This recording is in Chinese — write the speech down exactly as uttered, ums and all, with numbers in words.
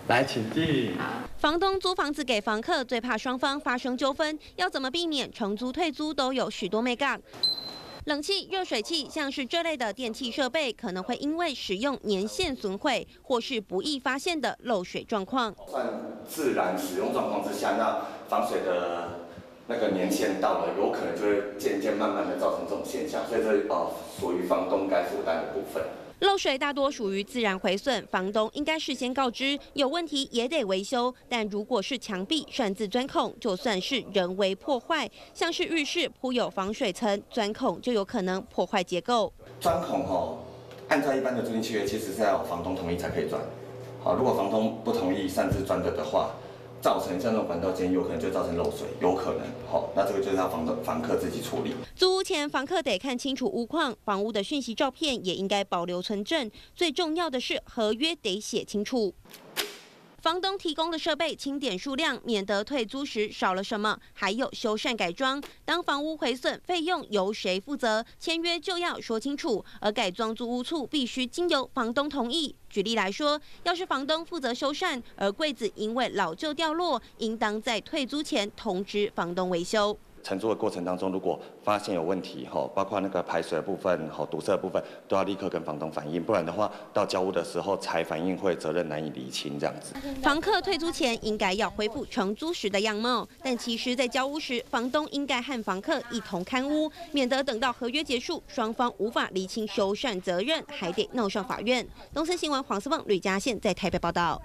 来，请进。 房东租房子给房客，最怕双方发生纠纷，要怎么避免承租退租都有许多眉角。冷气、热水器，像是这类的电器设备，可能会因为使用年限损毁，或是不易发现的漏水状况。 算自然使用状况之下，那防水的那个年限到了，有可能就会渐渐慢慢的造成这种现象，所以这呃属于房东该负担的部分。 漏水大多属于自然毁损，房东应该事先告知，有问题也得维修。但如果是墙壁擅自钻孔，就算是人为破坏，像是浴室铺有防水层，钻孔就有可能破坏结构。 钻孔哦，按照一般的租赁契约，其实是要房东同意才可以钻。好，如果房东不同意擅自钻的的话， 造成像这种管道间有可能就造成漏水，有可能，好，那这个就是要房东房客自己处理。 租屋前，房客得看清楚屋况，房屋的讯息照片也应该保留存证。最重要的是，合约得写清楚。 房东提供的设备清点数量，免得退租时少了什么。还有修缮改装，当房屋毁损，费用由谁负责？签约就要说清楚。而改装租屋处必须经由房东同意。举例来说，要是房东负责修缮，而柜子因为老旧掉落，应当在退租前通知房东维修。 承租的过程当中，如果发现有问题，吼，包括那个排水的部分、吼堵塞的部分，都要立刻跟房东反映，不然的话，到交屋的时候才反映，会责任难以厘清这样子。 房客退租前应该要恢复承租时的样貌，但其实，在交屋时，房东应该和房客一同看屋，免得等到合约结束，双方无法厘清修缮责任，还得闹上法院。东森新闻黄思凤、吕嘉宪在台北报道。